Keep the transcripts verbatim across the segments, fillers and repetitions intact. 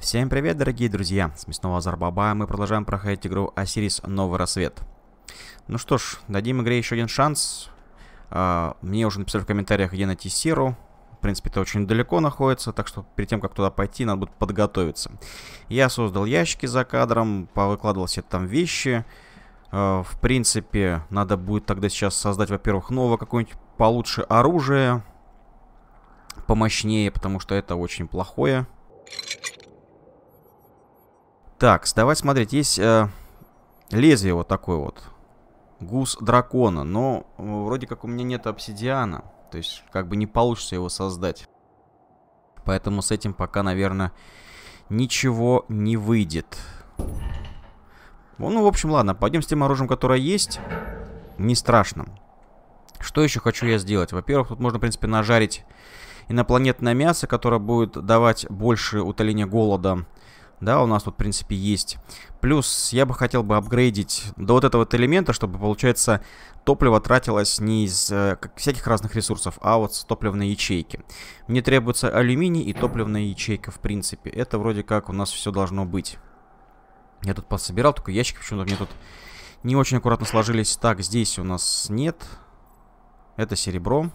Всем привет, дорогие друзья, с Мясного Азарбаба, мы продолжаем проходить игру Osiris Новый Рассвет. Ну что ж, дадим игре еще один шанс. а, Мне уже написали в комментариях, где найти серу. В принципе, это очень далеко находится, так что перед тем, как туда пойти, надо будет подготовиться. Я создал ящики за кадром, повыкладывал все там вещи. а, В принципе, надо будет тогда сейчас создать, во-первых, новое какое-нибудь получше оружие, помощнее, потому что это очень плохое. Так, давай смотреть, есть э, лезвие вот такое вот. Гус дракона, но э, вроде как у меня нет обсидиана. То есть, как бы не получится его создать. Поэтому с этим пока, наверное, ничего не выйдет. Ну, в общем, ладно, пойдем с тем оружием, которое есть. Не страшно. Что еще хочу я сделать? Во-первых, тут можно, в принципе, нажарить инопланетное мясо, которое будет давать больше утоления голода. Да, у нас тут, в принципе, есть. Плюс я бы хотел бы апгрейдить до вот этого вот элемента, чтобы, получается, топливо тратилось не из э, как, всяких разных ресурсов, а вот с топливной ячейки. Мне требуется алюминий и топливная ячейка, в принципе. Это вроде как у нас все должно быть. Я тут пособирал, только ящики почему-то мне тут не очень аккуратно сложились. Так, здесь у нас нет. Это серебро.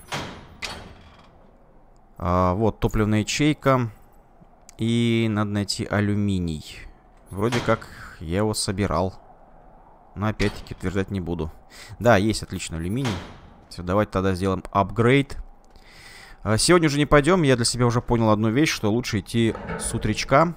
А, вот, топливная ячейка. И надо найти алюминий. Вроде как я его собирал. Но опять-таки утверждать не буду. Да, есть отличный алюминий. Все, давайте тогда сделаем апгрейд. Сегодня уже не пойдем. Я для себя уже понял одну вещь, что лучше идти с утречка.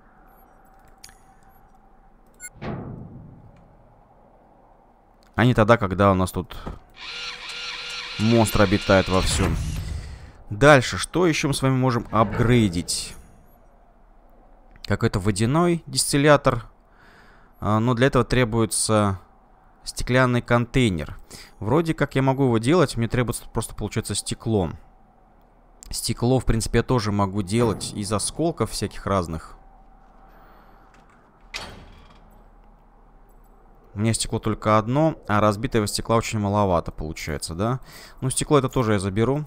А не тогда, когда у нас тут монстр обитает вовсю. Дальше, что еще мы с вами можем апгрейдить? Какой-то водяной дистиллятор. А, но для этого требуется стеклянный контейнер. Вроде как я могу его делать. Мне требуется просто, получается, стекло. Стекло, в принципе, я тоже могу делать из осколков всяких разных. У меня стекло только одно, а разбитого стекла очень маловато получается, да? Ну, стекло это тоже я заберу.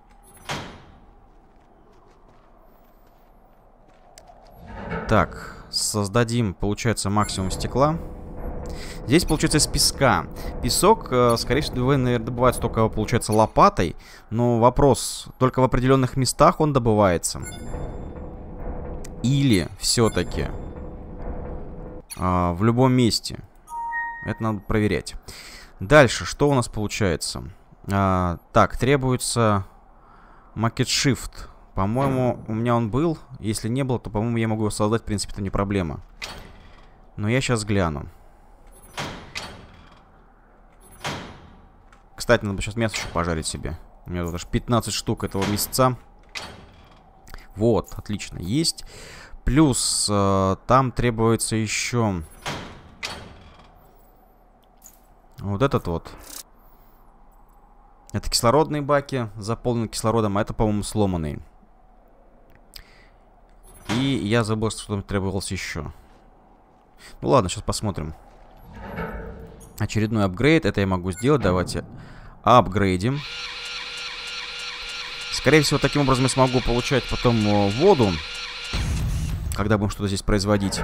Так, создадим, получается, максимум стекла. Здесь, получается, из песка. Песок, э, скорее всего, наверное, добывается только, получается, лопатой. Но вопрос, только в определенных местах он добывается? Или все-таки э, в любом месте? Это надо проверять. Дальше, что у нас получается? А, так, требуется Market Shift. По-моему, у меня он был. Если не был, то, по-моему, я могу его создать. В принципе, это не проблема. Но я сейчас гляну. Кстати, надо бы сейчас мясо еще пожарить себе. У меня тут аж пятнадцать штук этого мясца. Вот, отлично, есть. Плюс, э, там требуется еще... Вот этот вот. Это кислородные баки, заполнены кислородом, а это, по-моему, сломанные. И я забыл, что там требовалось еще. Ну ладно, сейчас посмотрим. Очередной апгрейд. Это я могу сделать. Давайте апгрейдим. Скорее всего, таким образом я смогу получать потом воду, когда будем что-то здесь производить.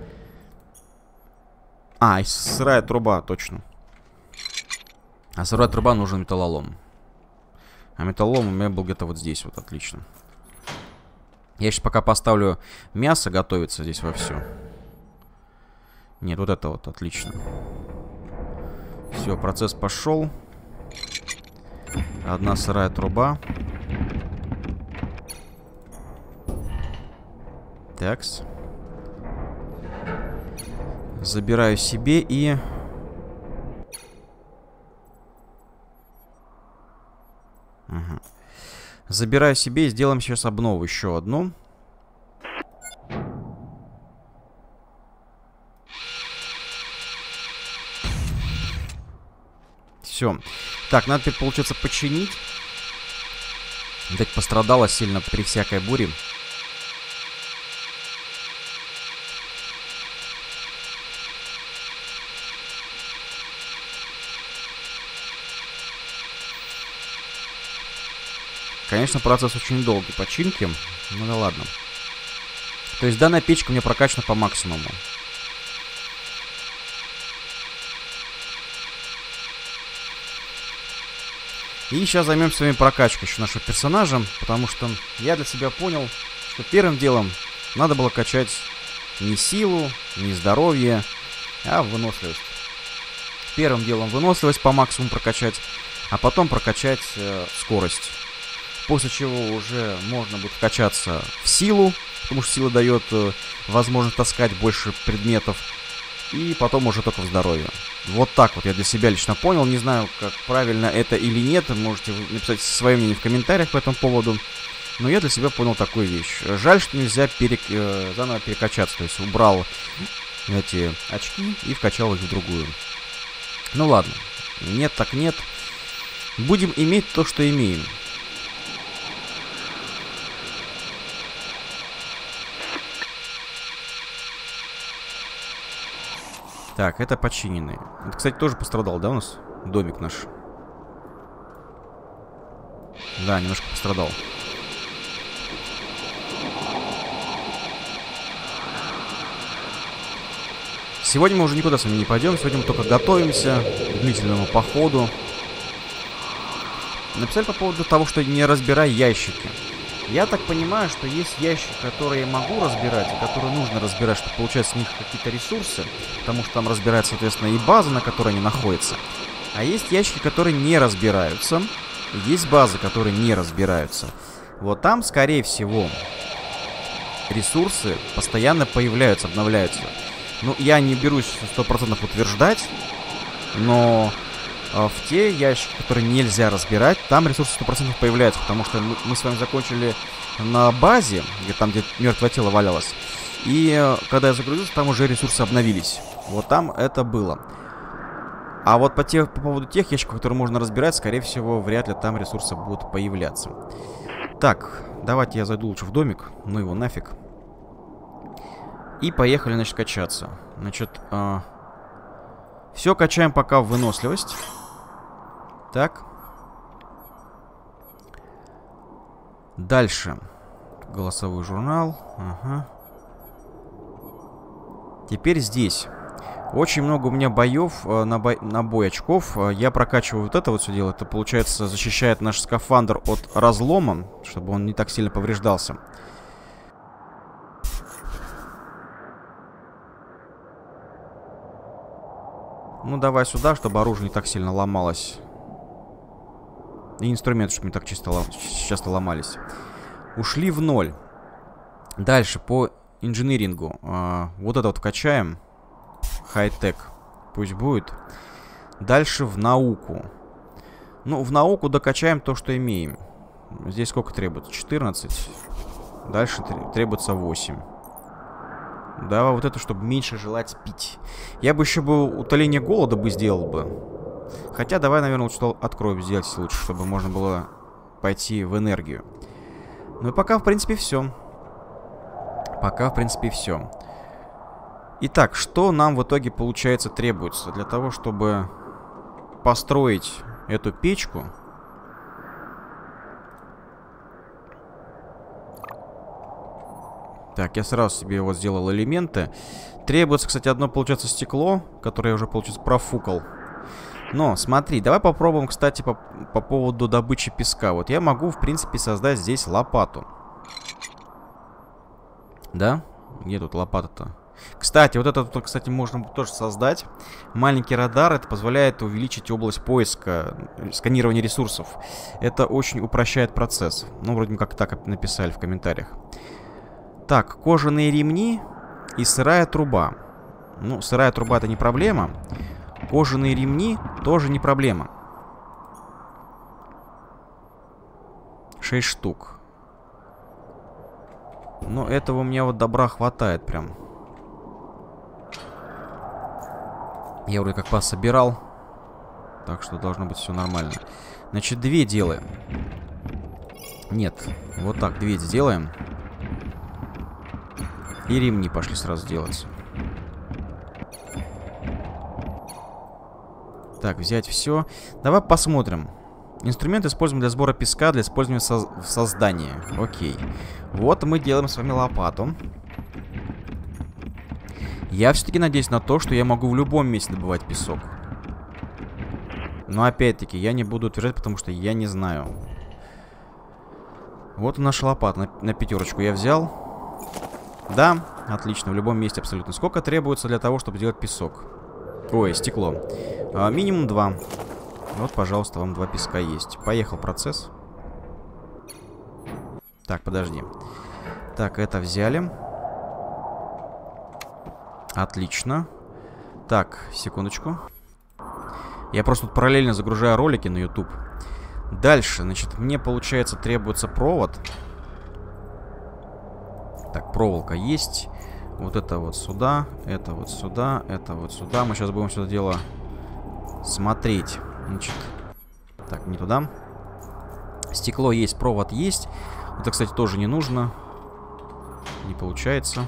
А, и сырая труба, точно. А сырая труба нужен металлолом. А металлолом у меня был где-то вот здесь вот, отлично. Я сейчас пока поставлю мясо готовиться здесь вовсю. Нет, вот это вот, отлично. Все, процесс пошел. Одна сырая труба. Такс. Забираю себе и... Ага. Забираю себе и сделаем сейчас обнову. Еще одну. Все. Так, надо теперь, получается, починить. Видать, пострадала сильно при всякой буре. Конечно, процесс очень долгий починки. Ну да ладно. То есть данная печка у меня прокачана по максимуму. И сейчас займемся с вами прокачкой еще нашего персонажа, потому что я для себя понял, что первым делом надо было качать не силу, не здоровье, а выносливость. Первым делом выносливость по максимуму прокачать, а потом прокачать э, скорость. После чего уже можно будет качаться в силу, потому что сила дает э, возможность таскать больше предметов, и потом уже только в здоровье. Вот так вот я для себя лично понял. Не знаю, как правильно это или нет. Можете написать свое мнение в комментариях по этому поводу. Но я для себя понял такую вещь. Жаль, что нельзя перек... э, заново перекачаться. То есть убрал эти очки и вкачал их в другую. Ну ладно. Нет так нет. Будем иметь то, что имеем. Так, это починенный. Это, кстати, тоже пострадал, да, у нас? Домик наш. Да, немножко пострадал. Сегодня мы уже никуда с вами не пойдем. Сегодня мы только готовимся к длительному походу. Написали по поводу того, что не разбирай ящики. Я так понимаю, что есть ящики, которые я могу разбирать, и которые нужно разбирать, чтобы получать с них какие-то ресурсы, потому что там разбирается, соответственно, и база, на которой они находятся. А есть ящики, которые не разбираются, и есть базы, которые не разбираются. Вот там, скорее всего, ресурсы постоянно появляются, обновляются. Ну, я не берусь сто процентов утверждать, но... в те ящики, которые нельзя разбирать, там ресурсы сто процентов появляются, потому что мы, мы с вами закончили на базе, где там, где мертвое тело валялось. И когда я загрузился, там уже ресурсы обновились. Вот там это было. А вот по, тех, по поводу тех ящиков, которые можно разбирать, скорее всего, вряд ли там ресурсы будут появляться. Так, давайте я зайду лучше в домик. Ну его нафиг. И поехали, значит, качаться. Значит, э, все качаем пока в выносливость. Так. Дальше. Голосовой журнал. Ага. Теперь здесь. Очень много у меня боев, э, на, бой, на бой очков. Я прокачиваю вот это вот все дело. Это, получается, защищает наш скафандр от разлома, чтобы он не так сильно повреждался. Ну, давай сюда, чтобы оружие не так сильно ломалось. И инструменты, чтобы не так чисто лом... часто ломались. Ушли в ноль. Дальше по инжинирингу. А, вот это вот качаем. Хай-тек. Пусть будет. Дальше в науку. Ну, в науку докачаем то, что имеем. Здесь сколько требуется? четырнадцать. Дальше требуется восемь. Да, вот это, чтобы меньше желать пить. Я бы еще бы утоление голода бы сделал бы. Хотя, давай, наверное, лучше откроем сделать лучше, чтобы можно было пойти в энергию. Ну и пока, в принципе, все. Пока, в принципе, все. Итак, что нам в итоге, получается, требуется для того, чтобы построить эту печку? Так, я сразу себе вот сделал элементы. Требуется, кстати, одно, получается, стекло, которое я уже, получается, профукал. Но, смотри, давай попробуем, кстати, по, по поводу добычи песка. Вот я могу, в принципе, создать здесь лопату. Да? Где тут лопата-то? Кстати, вот это, кстати, можно тоже создать. Маленький радар, это позволяет увеличить область поиска, сканирования ресурсов. Это очень упрощает процесс. Ну, вроде как так написали в комментариях. Так, кожаные ремни и сырая труба. Ну, сырая труба это не проблема. Кожаные ремни тоже не проблема. шесть штук. Но этого у меня вот добра хватает прям. Я вроде как пособирал. Так что должно быть все нормально. Значит, две делаем. Нет, вот так, две сделаем. И ремни пошли сразу делаться. Так, взять все. Давай посмотрим. Инструмент используем для сбора песка, для использования со в создании. Окей. Вот мы делаем с вами лопату. Я все-таки надеюсь на то, что я могу в любом месте добывать песок. Но опять-таки, я не буду утверждать, потому что я не знаю. Вот наша лопата. На, на пятерочку я взял. Да, отлично, в любом месте абсолютно. Сколько требуется для того, чтобы сделать песок? Ой, стекло. А, минимум два. Вот, пожалуйста, вам два песка есть. Поехал процесс. Так, подожди. Так, это взяли. Отлично. Так, секундочку. Я просто тут параллельно загружаю ролики на YouTube. Дальше, значит, мне, получается, требуется провод. Так, проволока есть. Вот это вот сюда, это вот сюда, это вот сюда. Мы сейчас будем все это дело смотреть. Значит, так, не туда. Стекло есть, провод есть. Это, кстати, тоже не нужно. Не получается.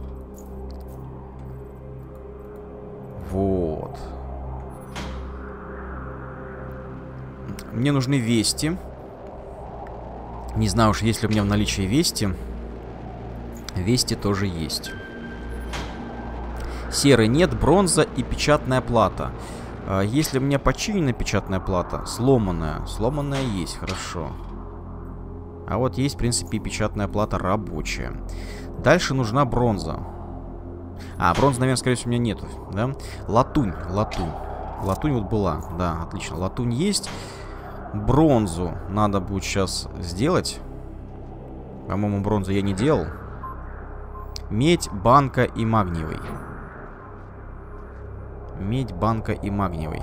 Вот. Мне нужны вести. Не знаю уж, есть ли у меня в наличии вести. Вести тоже есть. Серы нет, бронза и печатная плата. А если у меня починена печатная плата, сломанная. Сломанная есть, хорошо. А вот есть, в принципе, и печатная плата рабочая. Дальше нужна бронза. А, бронзы, наверное, скорее всего, у меня нету, да? Латунь, латунь. Латунь вот была, да, отлично. Латунь есть. Бронзу надо будет сейчас сделать. По-моему, бронзу я не делал. Медь, банка и магниевый. Медь, банка и магниевый.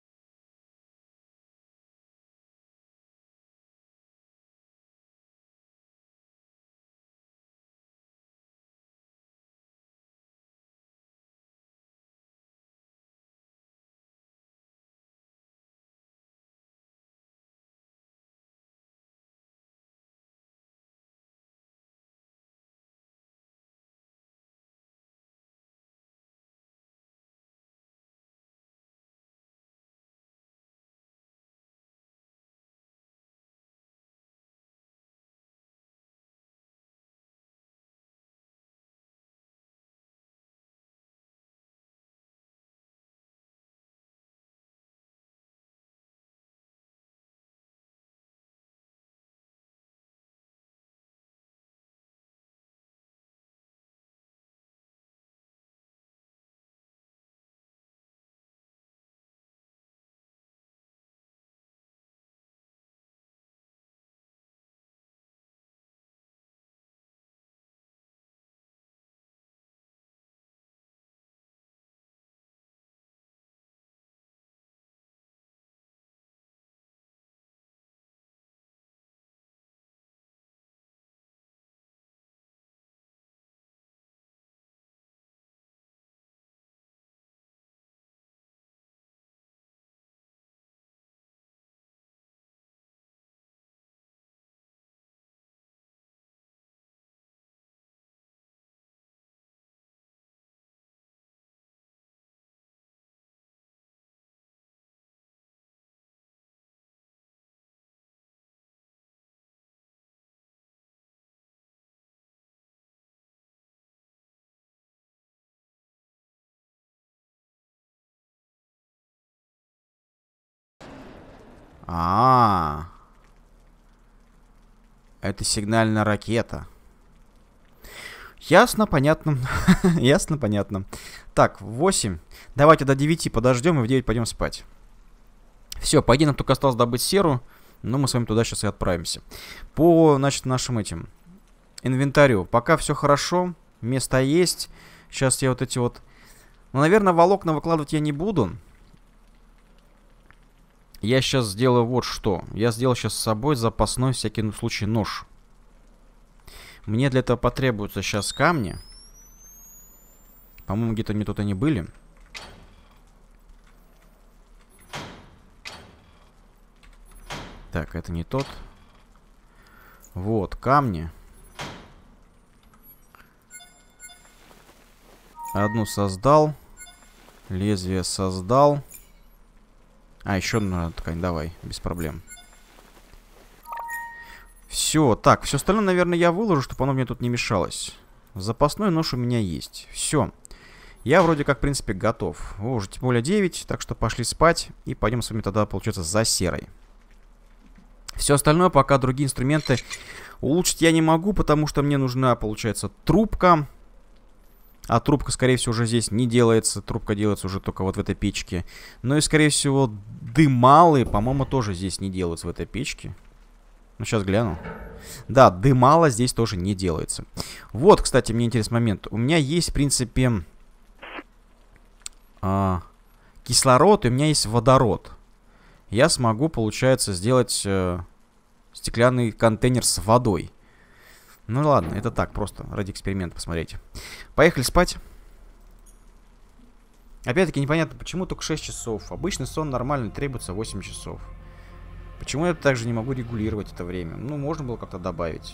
А, -а, а. Это сигнальная ракета. Ясно, понятно. Ясно, понятно. Так, восемь. Давайте до девяти подождем и в девять пойдем спать. Все, по идее нам только осталось добыть серу. Но мы с вами туда сейчас и отправимся. По, значит, нашим этим инвентарю. Пока все хорошо. Место есть. Сейчас я вот эти вот... Ну, наверное, волокна выкладывать я не буду. Я сейчас сделаю вот что. Я сделал сейчас с собой запасной всякий случай нож. Мне для этого потребуются сейчас камни. По-моему, где-то не тут они были. Так, это не тот. Вот, камни. Одну создал. Лезвие создал. А, еще одну ткань, давай, без проблем. Все, так, все остальное, наверное, я выложу, чтобы оно мне тут не мешалось. Запасной нож у меня есть. Все. Я вроде как, в принципе, готов. О, уже тем более девять, так что пошли спать. И пойдем с вами тогда, получается, за серой. Все остальное, пока другие инструменты улучшить я не могу, потому что мне нужна, получается, трубка. А трубка, скорее всего, уже здесь не делается. Трубка делается уже только вот в этой печке. Ну и, скорее всего, дымалы, по-моему, тоже здесь не делаются в этой печке. Ну, сейчас гляну. Да, дымало здесь тоже не делается. Вот, кстати, мне интересный момент. У меня есть, в принципе, э, кислород, и у меня есть водород. Я смогу, получается, сделать э, стеклянный контейнер с водой. Ну ладно, это так, просто ради эксперимента, посмотрите. Поехали спать. Опять-таки непонятно, почему только шесть часов. Обычный сон нормальный, требуется восемь часов. Почему я также не могу регулировать это время? Ну, можно было как-то добавить.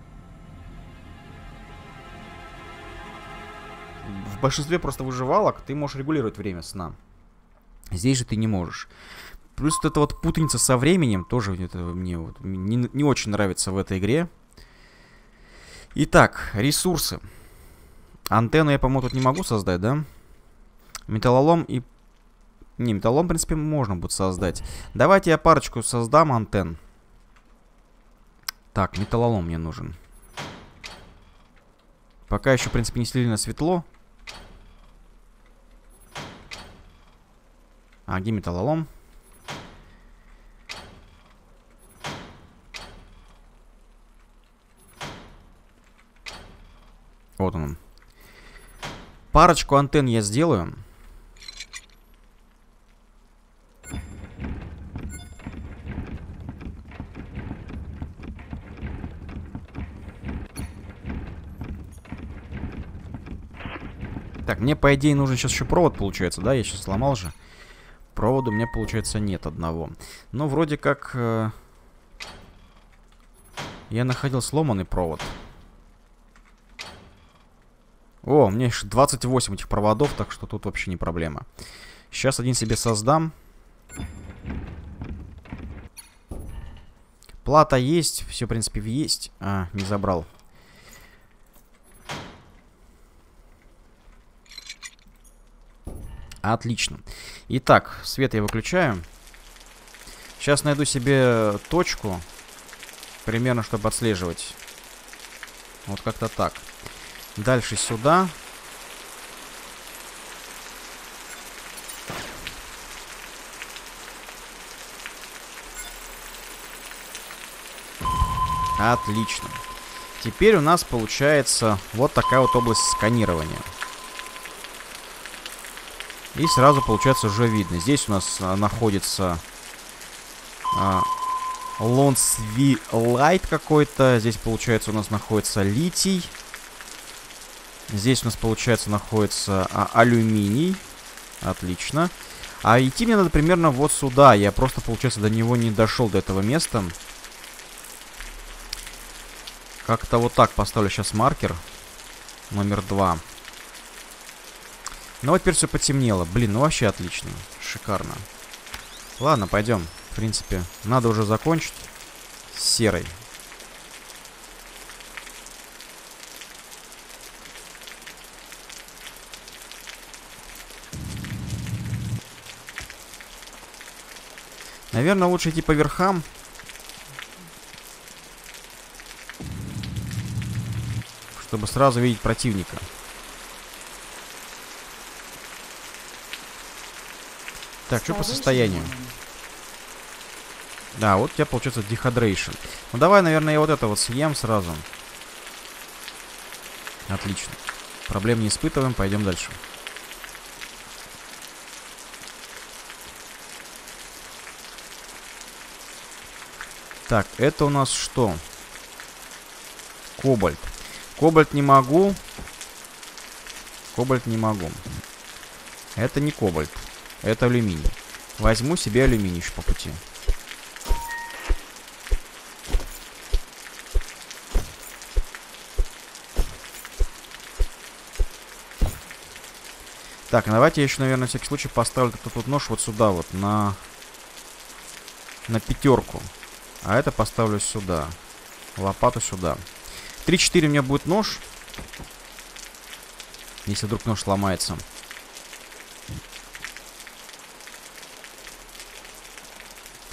В большинстве просто выживалок ты можешь регулировать время сна. Здесь же ты не можешь. Плюс вот эта вот путаница со временем тоже это мне вот не, не очень нравится в этой игре. Итак, ресурсы. Антенну я, по-моему, тут не могу создать, да? Металлолом и... Не, металлолом, в принципе, можно будет создать. Давайте я парочку создам антенн. Так, металлолом мне нужен. Пока еще, в принципе, не сильно светло. А где металлолом? Вот он. Парочку антенн я сделаю. Так, мне, по идее, нужен сейчас еще провод, получается, да? Я сейчас сломал же. Провода у меня, получается, нет одного. Но вроде как... Э, я находил сломанный провод. О, у меня еще двадцать восемь этих проводов, так что тут вообще не проблема. Сейчас один себе создам. Плата есть, все, в принципе, есть. А, не забрал. Отлично. Итак, свет я выключаю. Сейчас найду себе точку. Примерно, чтобы отслеживать. Вот как-то так. Дальше сюда. Отлично. Теперь у нас получается вот такая вот область сканирования. И сразу, получается, уже видно. Здесь у нас а, находится а, Лонсви Лайт какой-то. Здесь, получается, у нас находится литий. Здесь у нас, получается, находится а, алюминий. Отлично. А идти мне надо примерно вот сюда. Я просто, получается, до него не дошел, до этого места. Как-то вот так поставлю сейчас маркер. Номер два. Ну вот теперь все потемнело. Блин, ну вообще отлично. Шикарно. Ладно, пойдем. В принципе, надо уже закончить с серой. Наверное, лучше идти по верхам. Чтобы сразу видеть противника. Так, что по состоянию? Да, вот у тебя получается дехидрейшн. Ну давай, наверное, я вот это вот съем сразу. Отлично. Проблем не испытываем, пойдем дальше. Так, это у нас что? Кобальт. Кобальт не могу. Кобальт не могу. Это не кобальт. Это алюминий. Возьму себе алюминий еще по пути. Так, давайте я еще, наверное, на всякий случай поставлю этот вот нож вот сюда вот, на... На пятерку. А это поставлю сюда. Лопату сюда. три-четыре у меня будет нож. Если вдруг нож сломается.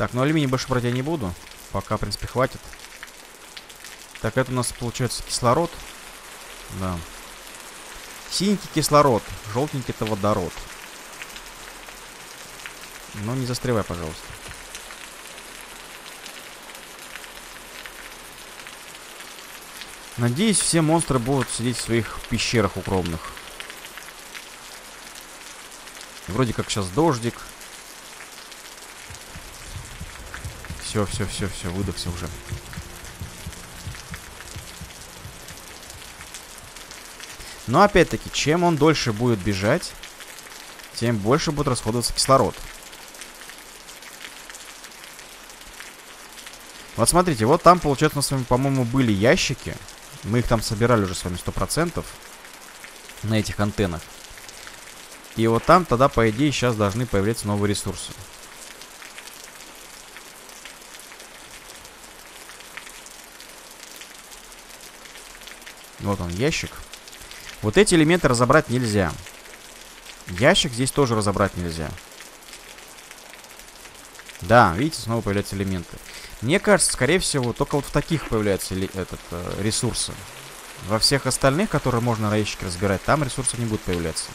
Так, ну алюминий больше брать я не буду. Пока, в принципе, хватит. Так, это у нас получается кислород. Да. Синенький кислород, желтенький это водород. Но не застревай, пожалуйста. Надеюсь, все монстры будут сидеть в своих пещерах укромных. Вроде как сейчас дождик. Все, все, все, все, выдохся уже. Но опять-таки, чем он дольше будет бежать, тем больше будет расходоваться кислород. Вот смотрите, вот там, получается, у нас с вами, по-моему, были ящики. Мы их там собирали уже с вами сто процентов на этих антеннах. И вот там тогда, по идее, сейчас должны появляться новые ресурсы. Вот он, ящик. Вот эти элементы разобрать нельзя. Ящик здесь тоже разобрать нельзя. Да, видите, снова появляются элементы. Мне кажется, скорее всего, только вот в таких появляются этот, э, ресурсы. Во всех остальных, которые можно на ящике разбирать, там ресурсы не будут появляться.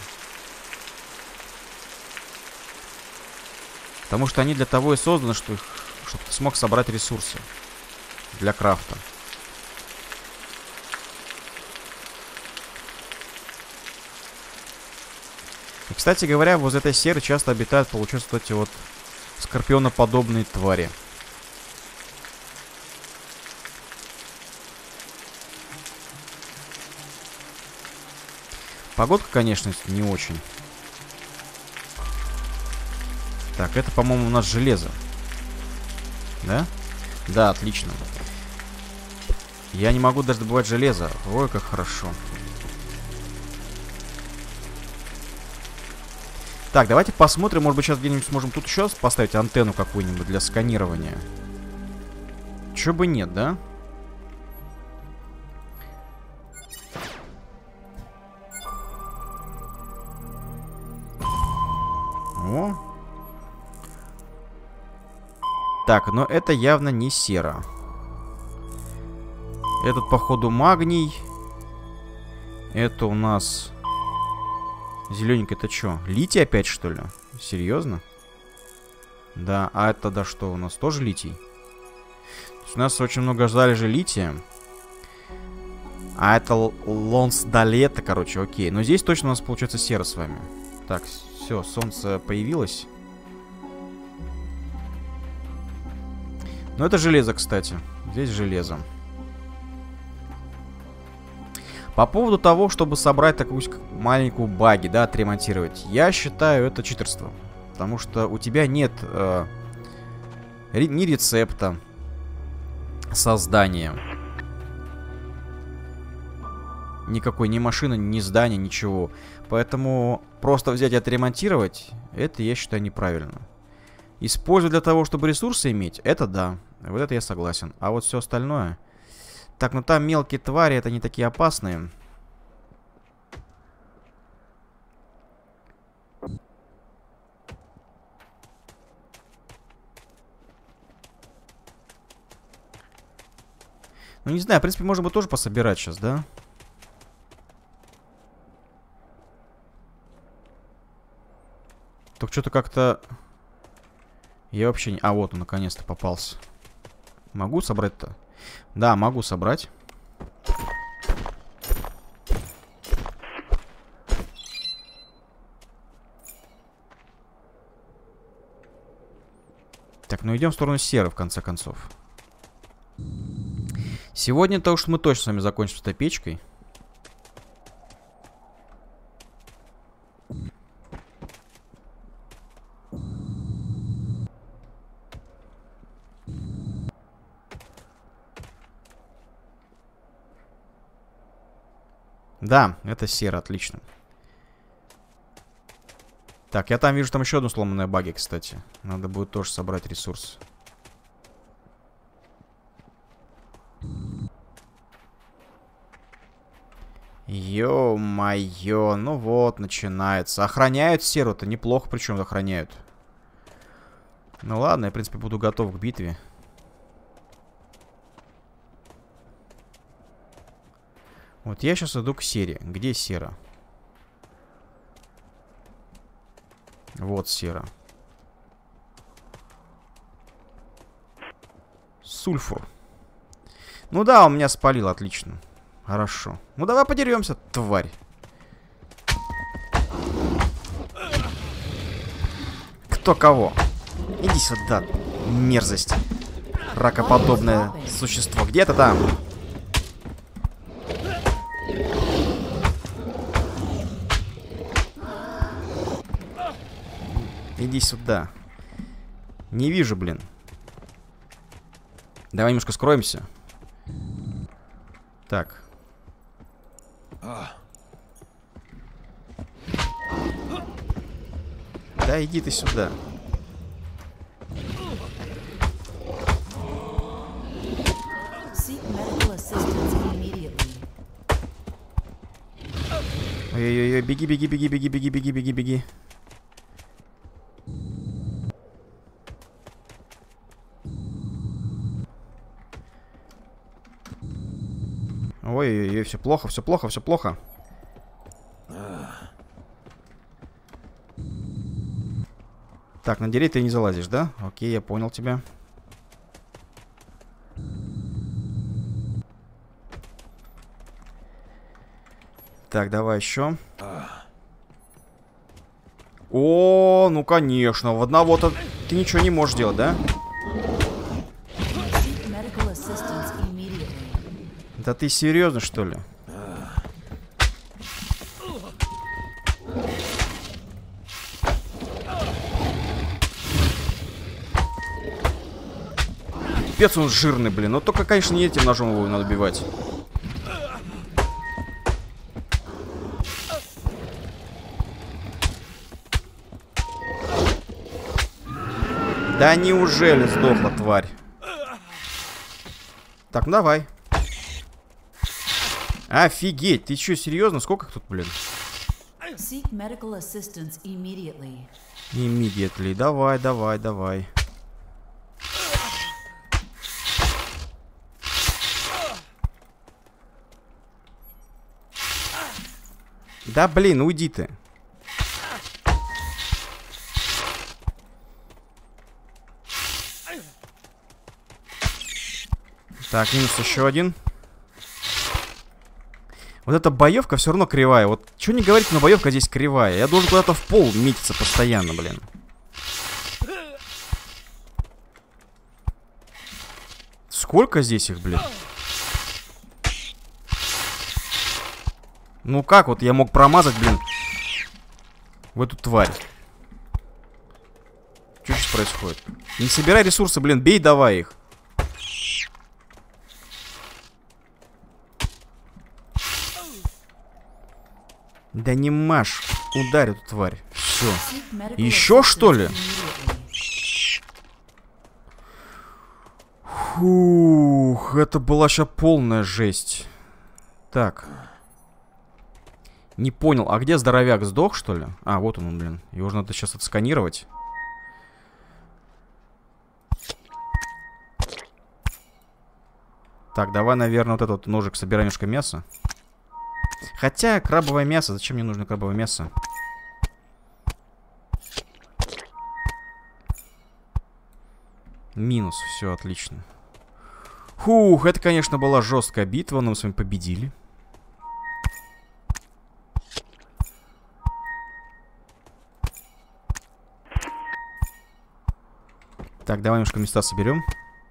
Потому что они для того и созданы, что их, чтобы ты смог собрать ресурсы для крафта. И, кстати говоря, возле этой серы часто обитают, получается, вот эти вот скорпионоподобные твари. Погодка, конечно, не очень. Так, это, по-моему, у нас железо. Да? Да, отлично. Я не могу даже добывать железо. Ой, как хорошо. Так, давайте посмотрим. Может быть, сейчас где-нибудь сможем тут еще поставить антенну какую-нибудь для сканирования. Чё бы нет, да? О. Так, но это явно не сера. Этот, походу, магний. Это у нас... Зелененький, это что? Литий опять, что ли? Серьезно? Да, а это да что? У нас тоже литий? То есть у нас очень много залежей лития. А это лонсдалета, короче, окей. Но здесь точно у нас получается сера с вами. Так, все, солнце появилось. Ну, это железо, кстати. Здесь железо. По поводу того, чтобы собрать такую маленькую баги, да, отремонтировать, я считаю это читерство. Потому что у тебя нет э, ни рецепта создания. Никакой ни машины, ни здания, ничего. Поэтому просто взять и отремонтировать, это, я считаю, неправильно. Использовать для того, чтобы ресурсы иметь, это да. Вот это я согласен. А вот все остальное... Так, ну там мелкие твари, это не такие опасные. Ну, не знаю, в принципе, можно бы тоже пособирать сейчас, да? Только что-то как-то... Я вообще не... А, вот он, наконец-то попался. Могу собрать-то? Да, могу собрать. Так, ну идем в сторону серы, в конце концов. Сегодня-то уж мы точно с вами закончим с этой печкой. Да, это сера, отлично. Так, я там вижу, там еще одну сломанную баги, кстати. Надо будет тоже собрать ресурс. Ё-моё, ну вот, начинается. Охраняют серу-то, неплохо причем охраняют. Ну ладно, я, в принципе, буду готов к битве. Вот я сейчас иду к Сере. Где Сера? Вот Сера. Сульфур. Ну да, он меня спалил, отлично. Хорошо. Ну давай подеремся, тварь. Кто кого? Иди сюда, мерзость. Ракоподобное существо. Где ты там? Иди сюда. Не вижу, блин. Давай немножко скроемся. Так. Да иди ты сюда. Ой-ой-ой, беги, беги, беги, беги, беги, беги, беги, беги. Ой-ой-ой, все плохо, все плохо, все плохо. Так, на деревья ты не залазишь, да? Окей, я понял тебя. Так, давай еще. О, ну конечно, в одного-то ты ничего не можешь делать, да? Да ты серьезно, что ли? Пипец он жирный, блин. Но только, конечно, не этим ножом его надо убивать. Да неужели сдохла, тварь? Так, ну давай. Офигеть, ты что, серьезно? Сколько их тут, блин? Immediately. Давай, давай, давай. Да блин, уйди ты. Так, минус еще один. Вот эта боевка все равно кривая. Вот что не говорите, но боевка здесь кривая. Я должен куда-то в пол метиться постоянно, блин. Сколько здесь их, блин? Ну как вот я мог промазать, блин, в эту тварь? Что сейчас происходит? Не собирай ресурсы, блин, бей давай их. Да не маш, ударь эту тварь. Все. Еще что ли? Фух, это была сейчас полная жесть. Так. Не понял, а где здоровяк? Сдох, что ли? А, вот он, блин. Его же надо сейчас отсканировать. Так, давай, наверное, вот этот ножик собираем немножко мяса. Хотя, крабовое мясо. Зачем мне нужно крабовое мясо? Минус, все отлично. Фух, это, конечно, была жесткая битва, но мы с вами победили. Так, давай немножко места соберем.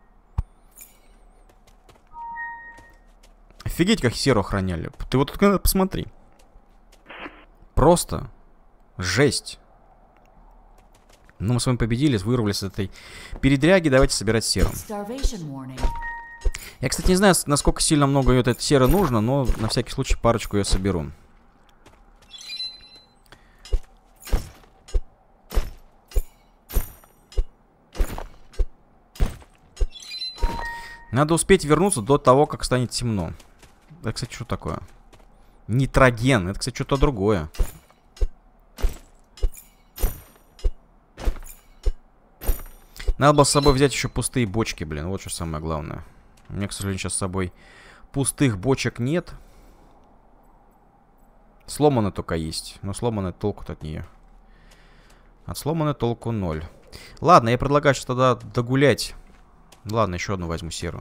Офигеть, как Серу охраняли. Ты вот тут посмотри. Просто жесть. Ну, мы с вами победили, вырвались с этой передряги. Давайте собирать серу. Я, кстати, не знаю, насколько сильно много ее этой серы нужно, но на всякий случай парочку я соберу. Надо успеть вернуться до того, как станет темно. Это, кстати, что такое? Нитроген. Это, кстати, что-то другое. Надо было с собой взять еще пустые бочки, блин. Вот что самое главное. У меня, к сожалению, сейчас с собой пустых бочек нет. Сломанная только есть. Но сломанная толку-то от нее. От сломанной толку ноль. Ладно, я предлагаю сейчас тогда догулять. Ладно, еще одну возьму серую.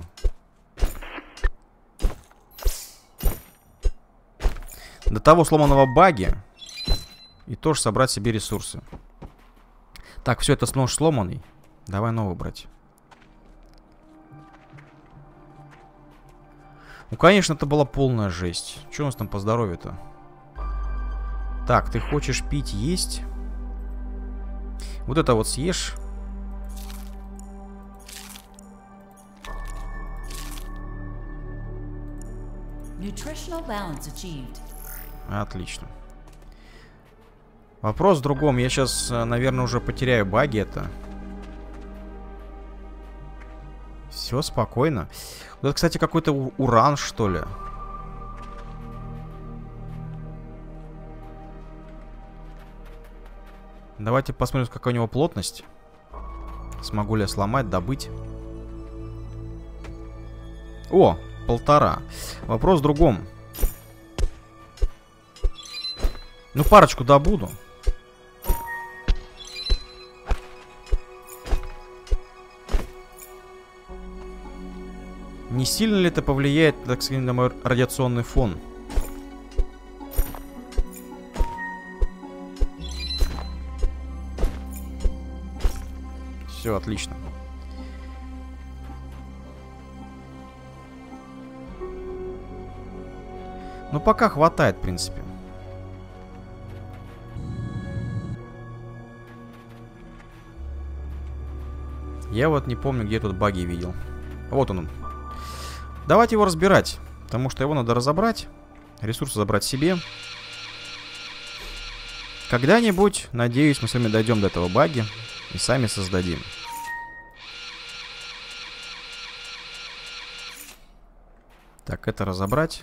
До того сломанного баги. И тоже собрать себе ресурсы. Так, все это нож сломанный. Давай новый брать. Ну, конечно, это была полная жесть. Что у нас там по здоровью-то? Так, ты хочешь пить, есть? Вот это вот съешь. Отлично. Вопрос в другом. Я сейчас, наверное, уже потеряю баги это. Все спокойно. Вот это, кстати, какой-то уран, что ли. Давайте посмотрим, какая у него плотность. Смогу ли я сломать, добыть. О, полтора. Вопрос в другом. Ну, парочку добуду. Не сильно ли это повлияет, так сказать, на мой радиационный фон? Все, отлично. Ну, пока хватает, в принципе. Я вот не помню, где тут баги видел. Вот он. Давайте его разбирать, потому что его надо разобрать. Ресурсы забрать себе. Когда-нибудь, надеюсь, мы с вами дойдем до этого баги и сами создадим. Так, это разобрать.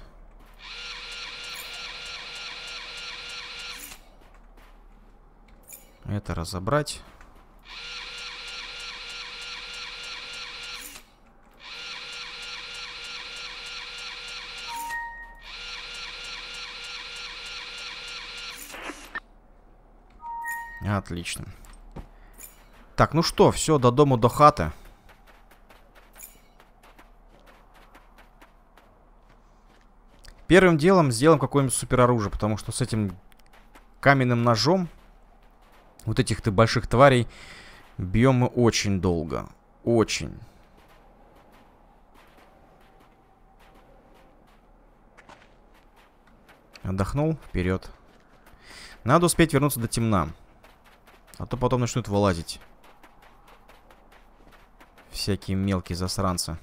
Это разобрать. Отлично. Так, ну что, все, до дому, до хаты. Первым делом сделаем какое-нибудь супероружие, потому что с этим каменным ножом вот этих-то больших тварей бьем мы очень долго. Очень. Отдохнул, вперед. Надо успеть вернуться до темна. А то потом начнут вылазить всякие мелкие засранцы.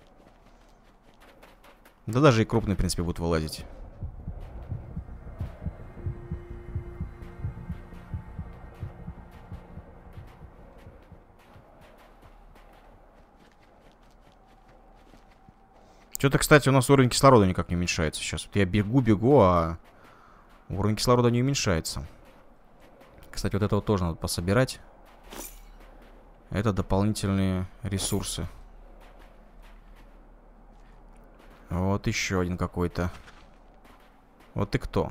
Да даже и крупные, в принципе, будут вылазить. Что-то, кстати, у нас уровень кислорода никак не уменьшается сейчас. Вот я бегу-бегу, а уровень кислорода не уменьшается. Кстати, вот это вот тоже надо пособирать. Это дополнительные ресурсы. Вот еще один какой-то. Вот ты кто?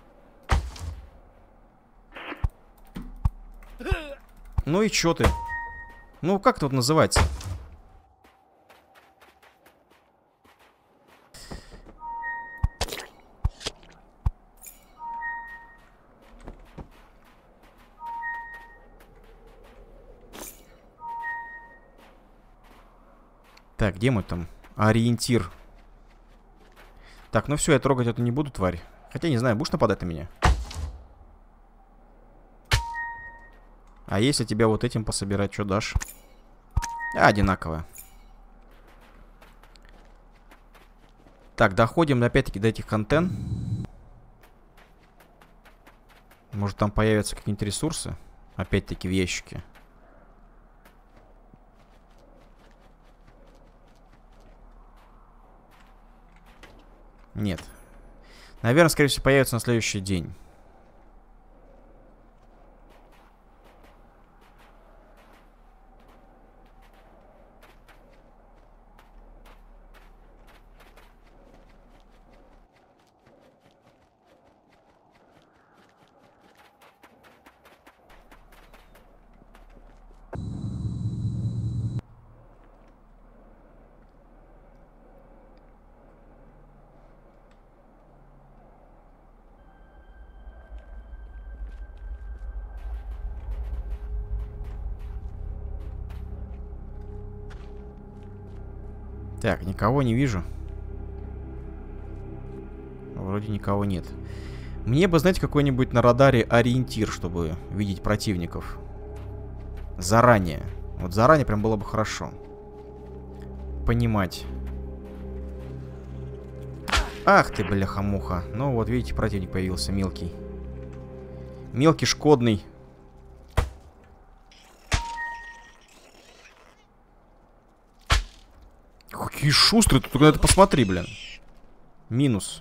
Ну и чё ты? Ну, как это вот называется? Так, где мы там? Ориентир. Так, ну все, я трогать это не буду, тварь. Хотя, не знаю, будешь нападать на меня? А если тебя вот этим пособирать, что дашь? А, одинаково. Так, доходим опять-таки до этих антенн. Может, там появятся какие-нибудь ресурсы? Опять-таки в ящике. Нет. Наверное, скорее всего, появится на следующий день. Так, никого не вижу. Вроде никого нет. Мне бы, знаете, какой-нибудь на радаре ориентир, чтобы видеть противников. Заранее. Вот заранее прям было бы хорошо. Понимать. Ах ты, бляха-муха. Ну вот, видите, противник появился, мелкий. Мелкий, шкодный. Какие шустрые, ты только на это посмотри, блин. Минус.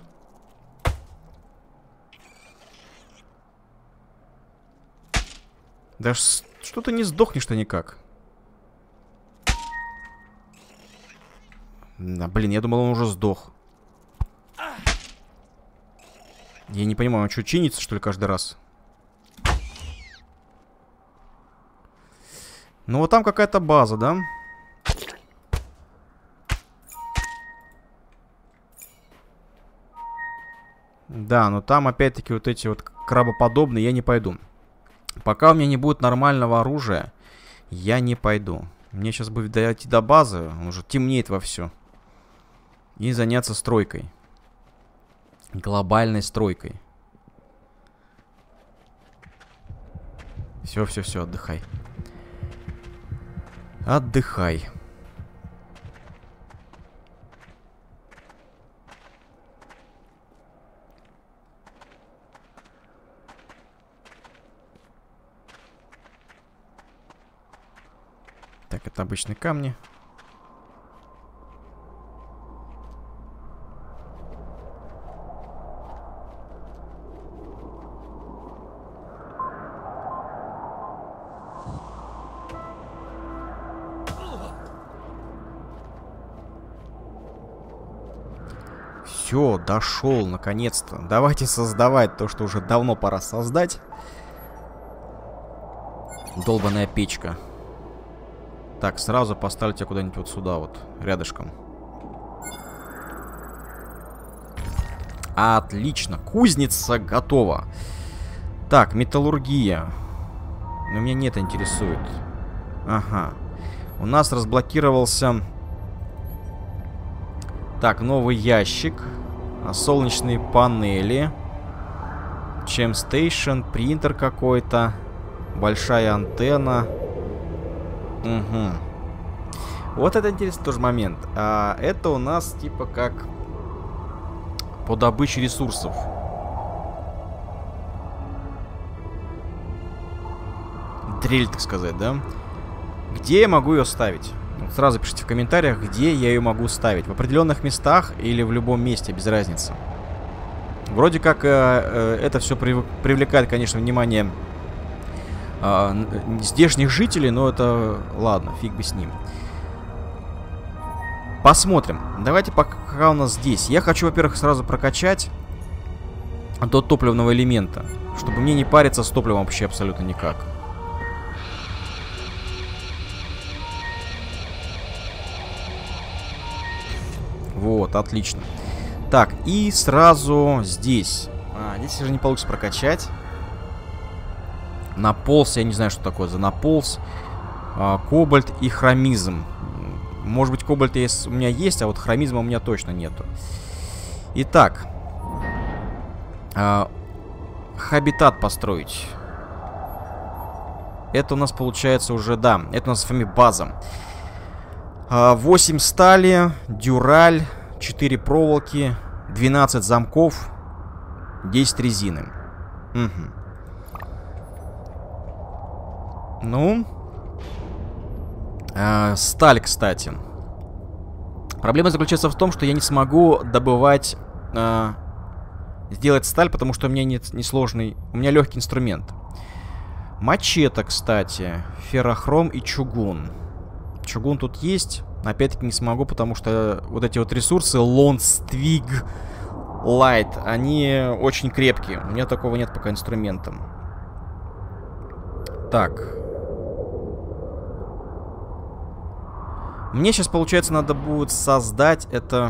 Да что ты не сдохнешь-то никак? Да, блин, я думал, он уже сдох. Я не понимаю, он что, чинится, что ли, каждый раз? Ну, вот там какая-то база, да? Да, но там опять-таки вот эти вот крабоподобные, я не пойду. Пока у меня не будет нормального оружия, я не пойду. Мне сейчас будет дойти до базы, уже темнеет вовсю. И заняться стройкой. Глобальной стройкой. Все, все, все, отдыхай. Отдыхай. Так, это обычные камни. Все, дошел, наконец-то. Давайте создавать то, что уже давно пора создать. Долбаная печка. Так, сразу поставьте куда-нибудь вот сюда вот, рядышком. Отлично, кузница готова. Так, металлургия. Но меня не это интересует. Ага. У нас разблокировался... Так, новый ящик. Солнечные панели. Чемстейшн, принтер какой-то. Большая антенна. Угу. Вот это интересный тоже момент. А, это у нас типа как по добыче ресурсов. Дрель, так сказать, да? Где я могу ее ставить? Вот сразу пишите в комментариях, где я ее могу ставить. В определенных местах или в любом месте, без разницы. Вроде как э, э, это все прив... привлекает, конечно, внимание э, здешних жителей, но это ладно, фиг бы с ним. Посмотрим. Давайте пока у нас здесь. Я хочу, во-первых, сразу прокачать до топливного элемента, чтобы мне не париться с топливом вообще абсолютно никак. Вот, отлично. Так, и сразу здесь. А, здесь уже не получится прокачать. Наполз, я не знаю, что такое за наполз. А, кобальт и хромизм. Может быть, кобальт у меня есть, а вот хромизма у меня точно нету. Итак. А, хабитат построить. Это у нас получается уже, да, это у нас с вами база. восемь стали, дюраль, четыре проволоки, двенадцать замков, десять резины. Угу. Ну. Э, сталь, кстати. Проблема заключается в том, что я не смогу добывать, э, сделать сталь, потому что у меня нет несложный, у меня легкий инструмент. Мачете, кстати, феррохром и чугун. Чугун тут есть. Опять-таки не смогу, потому что вот эти вот ресурсы Лонствиг Лайт, они очень крепкие. У меня такого нет пока инструментом. Так. Мне сейчас, получается, надо будет создать это...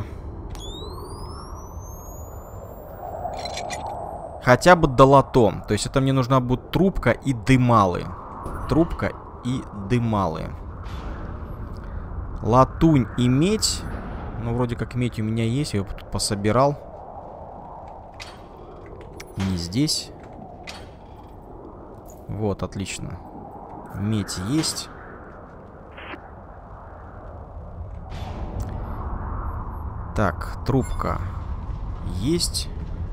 Хотя бы долото. То есть это мне нужна будет трубка и дымалы. Трубка и дымалы. Латунь и медь Ну, вроде как медь у меня есть. Я его тут пособирал. Не здесь. Вот, отлично. Медь есть. Так, трубка есть.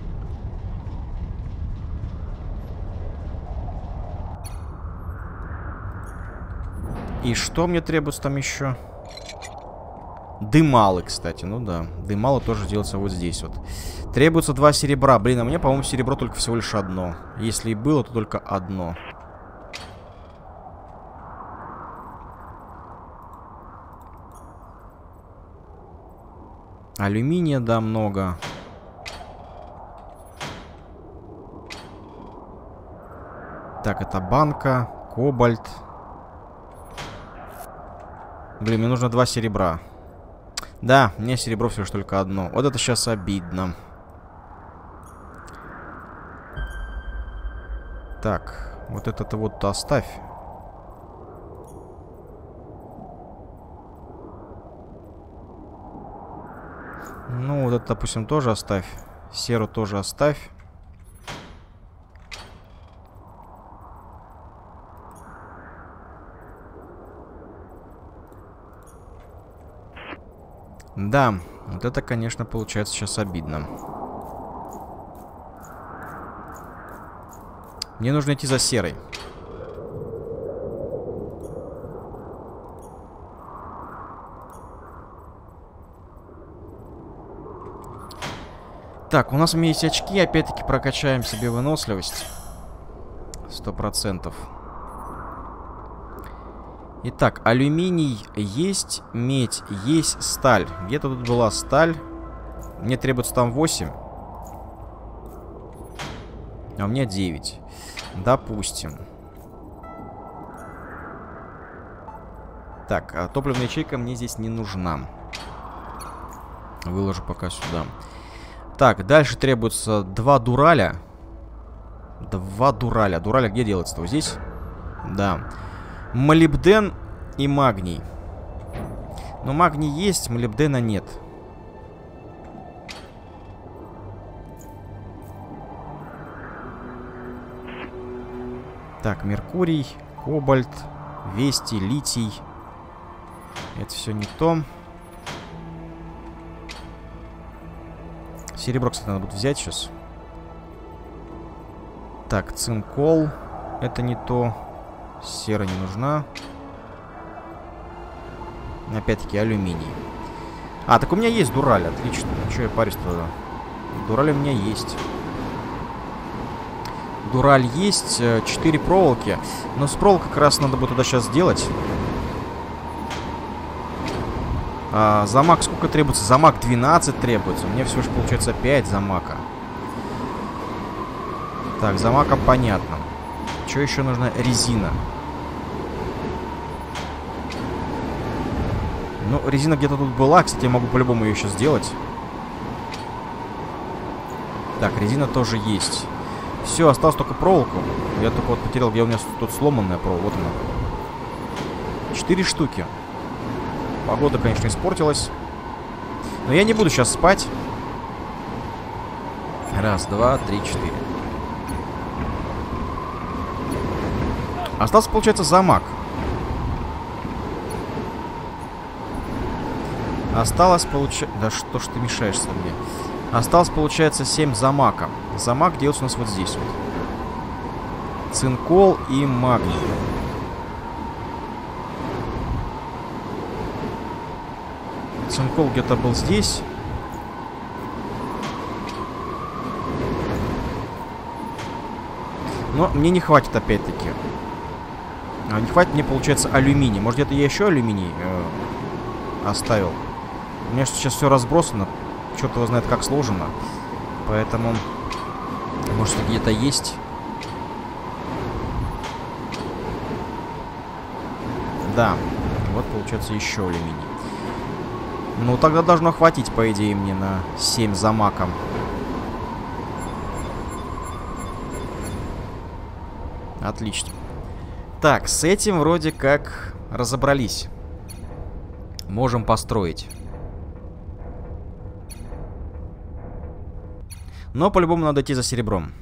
И что мне требуется там еще? Дымалы, кстати. Ну да, дымалы тоже делаются вот здесь вот. Требуется два серебра. Блин, а мне, по-моему, серебро только всего лишь одно. Если и было, то только одно. Алюминия, да, много. Так, это банка, кобальт. Блин, мне нужно два серебра. Да, мне серебро всего лишь только одно. Вот это сейчас обидно. Так, вот это-то вот оставь. Ну, вот это, допустим, тоже оставь. Серу тоже оставь. Да, вот это, конечно, получается сейчас обидно. Мне нужно идти за серой. Так, у нас есть очки. Опять-таки прокачаем себе выносливость. Сто процентов. Итак, алюминий есть, медь есть, сталь. Где-то тут была сталь. Мне требуется там восемь. А у меня девять. Допустим. Так, а топливная ячейка мне здесь не нужна. Выложу пока сюда. Так, дальше требуется два дураля. Два дураля. Дураля где делается-то? Вот здесь? Да. Молибден и магний. Но магний есть, молибдена нет. Так, меркурий, кобальт, вести, литий. Это все не то. Серебро, кстати, надо будет взять сейчас. Так, цинкол. Это не то. Сера не нужна. Опять-таки алюминий. А, так у меня есть дураль, отлично. Че я парюсь-то? Дураль у меня есть. Дураль есть, четыре проволоки. Но с проволокой как раз надо будет туда сейчас сделать. А, замак сколько требуется? Замак двенадцать требуется. У меня всего лишь получается пять замака. Так, замака понятно. Что еще нужно? Резина. Ну, резина где-то тут была. Кстати, я могу по-любому ее сейчас сделать. Так, резина тоже есть. Все, осталось только проволоку. Я только вот потерял, где у меня тут сломанная проволока. Вот она. Четыре штуки. Погода, конечно, испортилась. Но я не буду сейчас спать. Раз, два, три, четыре. Остался, получается, замок. Осталось, получается... Да что ж ты мешаешься мне? Осталось, получается, семь замака. Замак делается у нас вот здесь вот. Цинкол и магний. Цинкол где-то был здесь. Но мне не хватит, опять-таки. А, не хватит мне, получается, алюминий. Может, где-то я еще алюминий э, оставил. У меня сейчас все разбросано. Черт его знает, как сложено. Поэтому, может, где-то есть. Да. Вот, получается, еще алюминий. Ну, тогда должно хватить, по идее, мне на семь замаком. Отлично. Так, с этим вроде как разобрались. Можем построить. Но по-любому надо идти за серебром.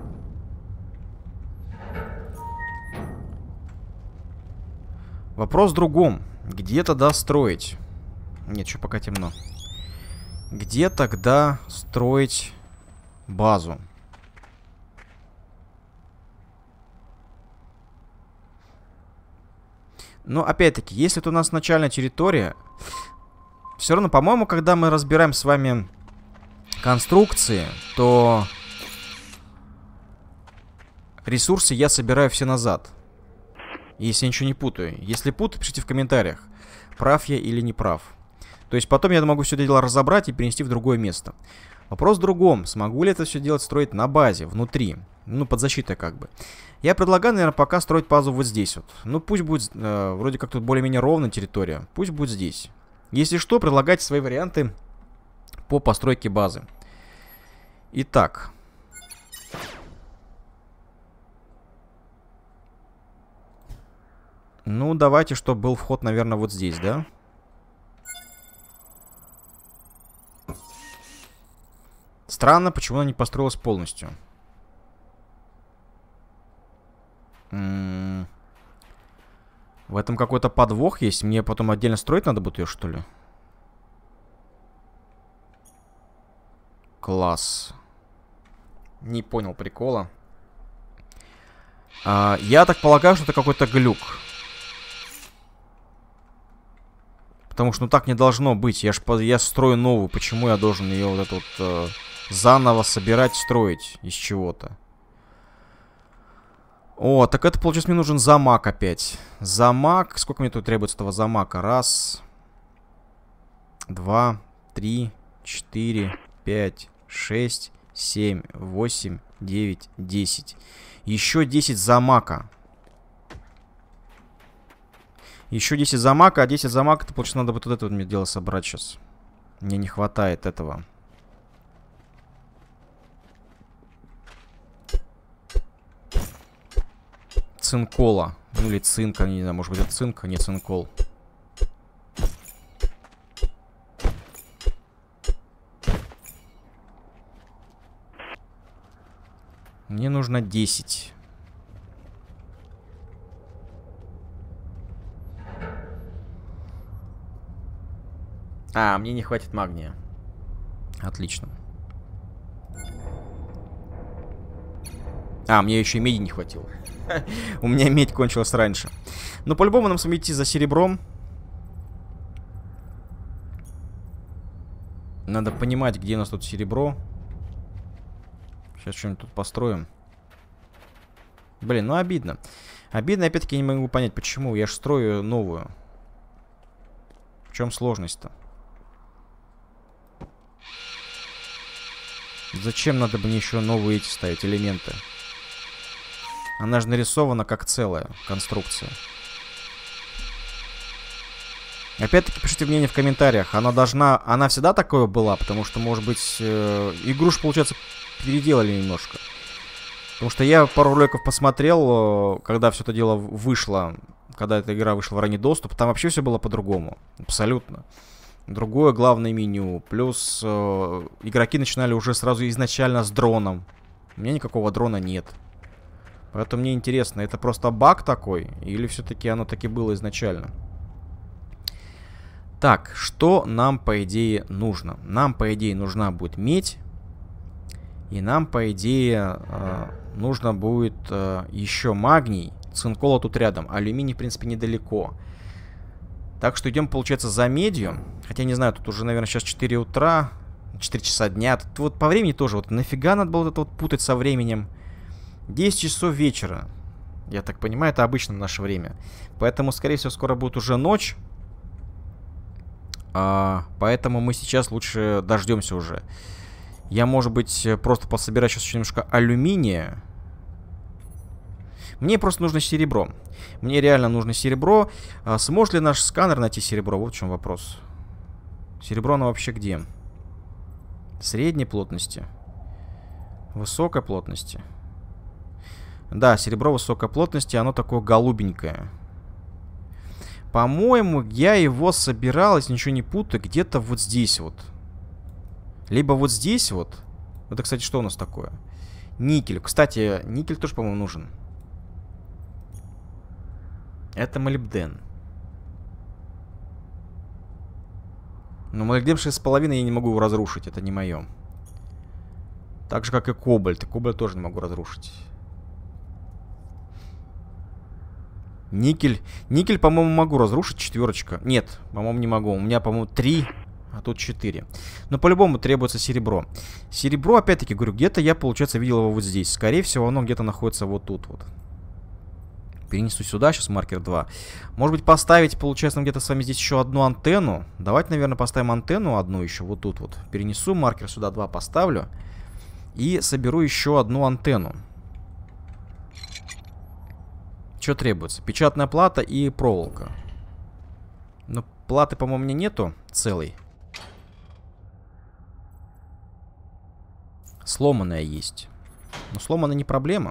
Вопрос в другом. Где тогда строить? Нет, еще пока темно. Где тогда строить базу? Но опять-таки, если это у нас начальная территория, все равно, по-моему, когда мы разбираем с вами конструкции, то ресурсы я собираю все назад. Если я ничего не путаю. Если путаю, пишите в комментариях, прав я или не прав. То есть потом я могу все это дело разобрать и перенести в другое место. Вопрос в другом. Смогу ли это все делать строить на базе, внутри? Ну, под защитой как бы. Я предлагаю, наверное, пока строить базу вот здесь вот. Ну, пусть будет, э, вроде как тут более-менее ровная территория. Пусть будет здесь. Если что, предлагайте свои варианты по постройке базы. Итак. Ну, давайте, чтобы был вход, наверное, вот здесь, да? Странно, почему она не построилась полностью. М-м- в этом какой-то подвох есть. Мне потом отдельно строить надо будет ее, что ли? Класс. Не понял прикола. А, я так полагаю, что это какой-то глюк. Потому что ну так не должно быть. Я ж я строю новую. Почему я должен ее вот эту вот э, заново собирать, строить из чего-то? О, так это, получается, мне нужен замок опять. Замок. Сколько мне тут требуется этого замка? Раз. Два. Три. Четыре. Пять. Шесть. Семь. Восемь. Девять. Десять. Еще десять замака. Еще десять замака. А десять замака, это, получается, надо вот это вот мне дело собрать сейчас. Мне не хватает этого. Цинкола. Ну или цинка, не знаю, может быть это цинка, не цинкол. Мне нужно десять. А, мне не хватит магния. Отлично. А, мне еще и меди не хватило. У меня медь кончилась раньше. Но по-любому нам с вами идти за серебром. Надо понимать, где у нас тут серебро. Сейчас что-нибудь тут построим. Блин, ну обидно. Обидно, опять-таки, я не могу понять, почему. Я же строю новую. В чем сложность-то? Зачем надо мне еще новые эти ставить элементы? Она же нарисована как целая конструкция. Опять-таки пишите мнение в комментариях. Она должна... Она всегда такое была, потому что, может быть, э, игруш, получается, переделали немножко. Потому что я пару роликов посмотрел, когда все это дело вышло, когда эта игра вышла в ранний доступ, там вообще все было по-другому. Абсолютно. Другое главное меню. Плюс э, игроки начинали уже сразу изначально с дроном. У меня никакого дрона нет. Поэтому мне интересно, это просто баг такой? Или все-таки оно таки было изначально? Так, что нам, по идее, нужно? Нам, по идее, нужна будет медь. И нам, по идее, э, нужно будет э, еще магний. Цинкола тут рядом. Алюминий, в принципе, недалеко. Так что идем, получается, за медью. Хотя, не знаю, тут уже, наверное, сейчас четыре утра. четыре часа дня. Тут вот по времени тоже. Вот нафига надо было это вот путать со временем? десять часов вечера. Я так понимаю, это обычно наше время. Поэтому, скорее всего, скоро будет уже ночь. А, поэтому мы сейчас лучше дождемся уже. Я, может быть, просто пособираю сейчас еще немножко алюминия. Мне просто нужно серебро. Мне реально нужно серебро. А, сможет ли наш сканер найти серебро? Вот в чем вопрос. Серебро оно вообще где? Средней плотности. Высокой плотности. Да, серебро высокой плотности. Оно такое голубенькое. По-моему, я его собирал, если ничего не путаю, где-то вот здесь вот. Либо вот здесь вот. Это, кстати, что у нас такое? Никель. Кстати, никель тоже, по-моему, нужен. Это молибден. Но молибден шесть с половиной я не могу его разрушить. Это не мое. Так же, как и кобальт. Кобальт тоже не могу разрушить. Никель. Никель, по-моему, могу разрушить. Четверочка. Нет, по-моему, не могу. У меня, по-моему, три, а тут четыре. Но по-любому требуется серебро. Серебро, опять-таки, говорю, где-то я, получается, видел его вот здесь. Скорее всего, оно где-то находится вот тут вот. Перенесу сюда, сейчас маркер два. Может быть, поставить, получается, где-то с вами здесь еще одну антенну. Давайте, наверное, поставим антенну одну еще вот тут вот. Перенесу, маркер сюда два поставлю. И соберу еще одну антенну. Что требуется? Печатная плата и проволока. Но платы, по-моему, у меня нету целой. Сломанная есть. Но сломанная не проблема.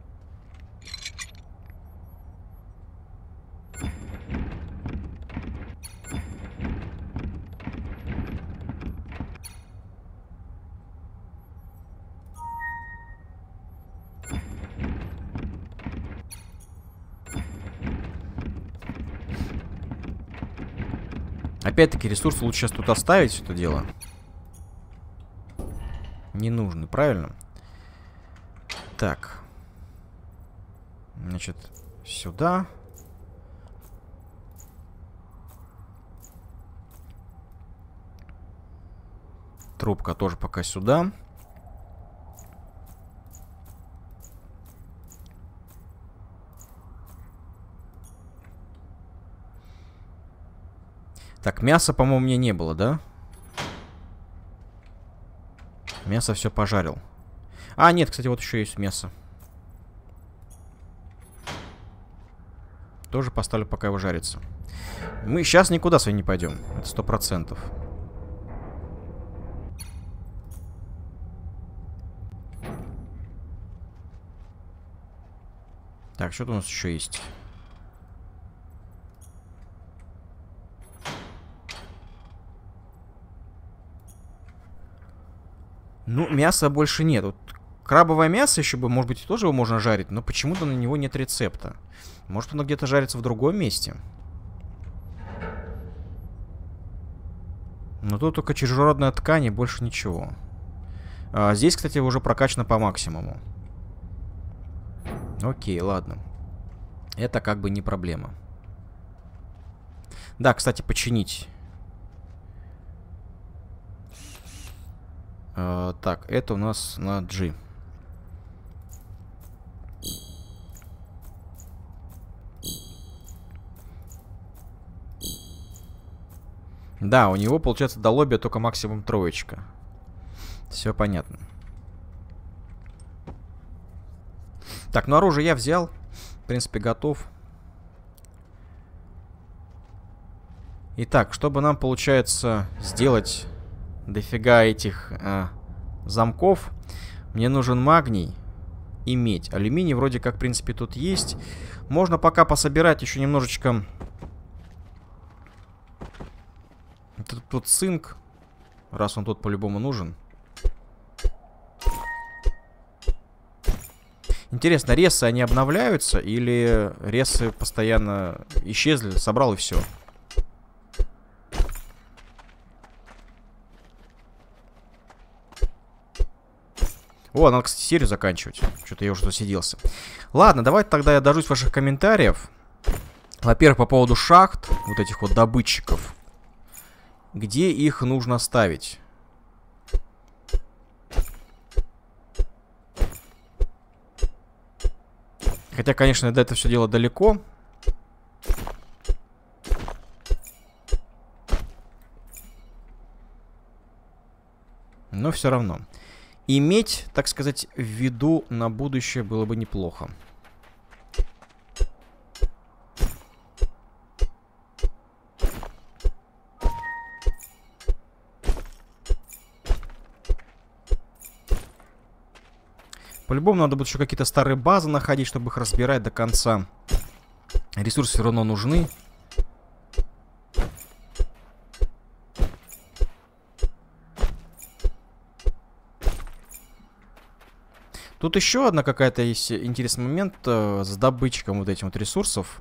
Опять-таки, ресурс лучше сейчас тут оставить, все это дело. Не нужно, правильно? Так. Значит, сюда. Трубка тоже пока сюда. Так, мяса, по-моему, у меня не было, да? Мясо все пожарил. А, нет, кстати, вот еще есть мясо. Тоже поставлю, пока его жарится. Мы сейчас никуда с вами не пойдем. Это сто процентов. Так, что-то у нас еще есть. Ну, мяса больше нет. Вот крабовое мясо еще бы, может быть, тоже его можно жарить, но почему-то на него нет рецепта. Может, оно где-то жарится в другом месте. Но тут только чужеродная ткань и больше ничего. А, здесь, кстати, уже прокачано по максимуму. Окей, ладно. Это как бы не проблема. Да, кстати, починить. А, так, это у нас на G. Да, у него, получается, до лобби только максимум троечка. Все понятно. Так, ну оружие я взял. В принципе, готов. Итак, чтобы нам, получается, сделать дофига этих а, замков, мне нужен магний и медь. Алюминий вроде как, в принципе, тут есть. Можно пока пособирать еще немножечко... Тут, тут цинк, раз он тут по-любому нужен. Интересно, ресы, они обновляются или ресы постоянно исчезли, собрал и все? О, надо, кстати, серию заканчивать. Что-то я уже засиделся. Ладно, давайте тогда я дождусь ваших комментариев. Во-первых, по поводу шахт, вот этих вот добытчиков. Где их нужно ставить? Хотя, конечно, до этого все дело далеко. Но все равно. Иметь, так сказать, в виду на будущее было бы неплохо. По-любому надо будет еще какие-то старые базы находить, чтобы их разбирать до конца. Ресурсы все равно нужны. Тут еще одна какая-то есть интересный момент э, с добытчиком вот этих вот ресурсов.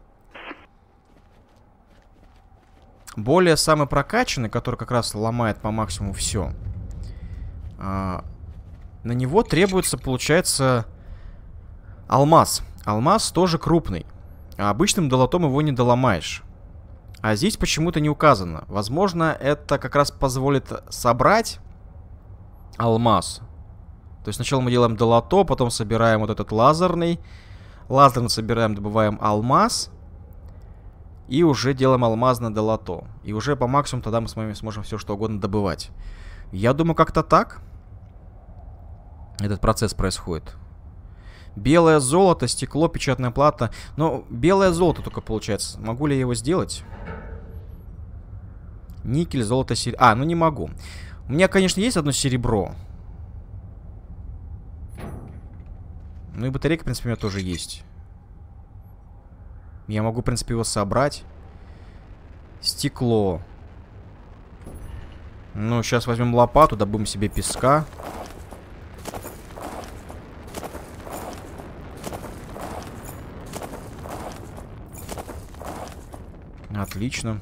Более самый прокачанный, который как раз ломает по максимуму все. Э, на него требуется, получается, алмаз. Алмаз тоже крупный. А обычным долотом его не доломаешь. А здесь почему-то не указано. Возможно, это как раз позволит собрать алмаз. То есть сначала мы делаем долото, потом собираем вот этот лазерный. Лазерный собираем, добываем алмаз. И уже делаем алмазное долото. И уже по максимуму тогда мы с вами сможем все что угодно добывать. Я думаю, как-то так этот процесс происходит. Белое золото, стекло, печатная плата. Но белое золото только получается. Могу ли я его сделать? Никель, золото, серебро. А, ну не могу. У меня, конечно, есть одно серебро. Ну и батарейка, в принципе, у меня тоже есть. Я могу, в принципе, его собрать. Стекло. Ну, сейчас возьмем лопату, добудем себе песка. Отлично.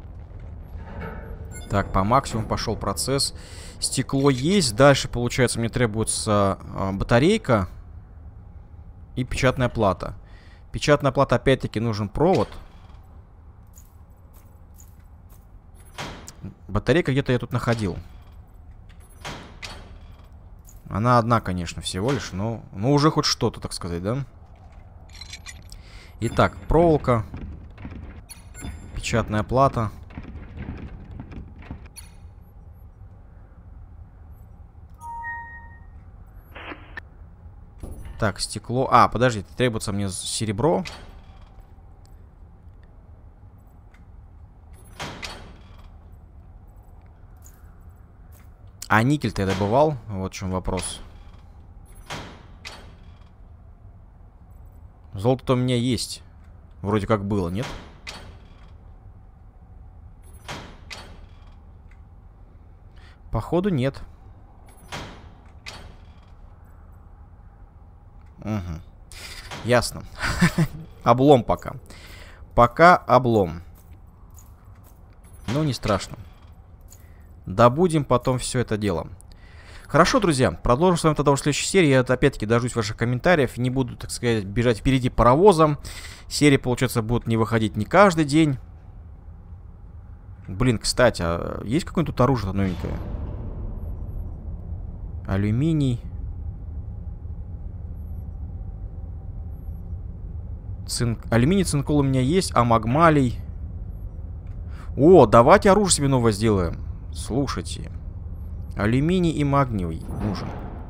Так, по максимуму пошел процесс. Стекло есть. Дальше, получается, мне требуется э, батарейка. И печатная плата. Печатная плата, опять-таки, нужен провод. Батарейка где-то я тут находил. Она одна, конечно, всего лишь, но, но уже хоть что-то, так сказать, да? Итак, проволока. Печатная плата. Так, стекло. А, подожди, требуется мне серебро. А никель-то я добывал? Вот в чем вопрос. Золото у меня есть. Вроде как было, нет? Походу нет. Угу. Ясно. Облом пока. Пока облом. Ну, не страшно. Добудем потом все это дело. Хорошо, друзья. Продолжим с вами тогда в следующей серии. Я опять-таки дождусь ваших комментариев. Не буду, так сказать, бежать впереди паровозом. Серии, получается, будут не выходить не каждый день. Блин, кстати, а есть какое-нибудь тут оружие новенькое? Алюминий. Цинк... Алюминий, цинкол у меня есть, а магмалий. О, давайте оружие себе новое сделаем. Слушайте. Алюминий и магниевый нужен.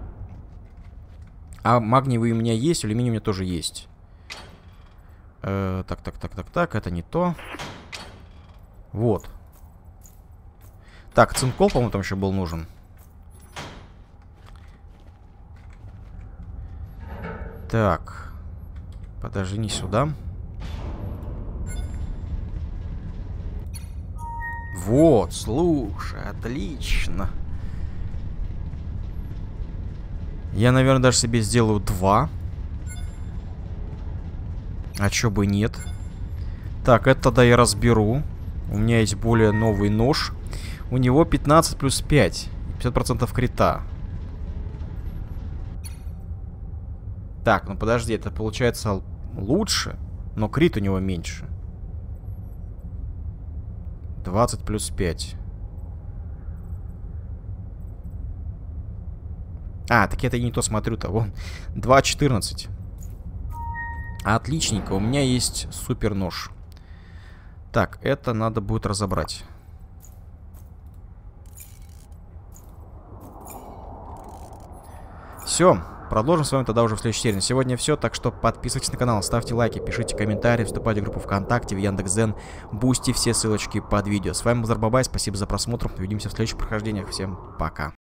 А магниевый у меня есть, алюминий у меня тоже есть. Э, так, так, так, так, так, это не то. Вот. Так, цинкол, по-моему, там еще был нужен. Так. Подожди, не сюда. Вот, слушай, отлично. Я, наверное, даже себе сделаю два. А чё бы нет. Так, это тогда я разберу. У меня есть более новый нож. У него пятнадцать плюс пять. пятьдесят процентов крита. Так, ну подожди, это получается лучше, но крит у него меньше. двадцать плюс пять. А, так это я не то смотрю-то. Вон, два четырнадцать. Отличненько, у меня есть супер нож. Так, это надо будет разобрать. Все, продолжим с вами тогда уже в следующей серии. На сегодня все, так что подписывайтесь на канал, ставьте лайки, пишите комментарии, вступайте в группу ВКонтакте, в Яндекс.Дзен, Бусти, все ссылочки под видео. С вами был Зарбабай, спасибо за просмотр, увидимся в следующих прохождениях, всем пока.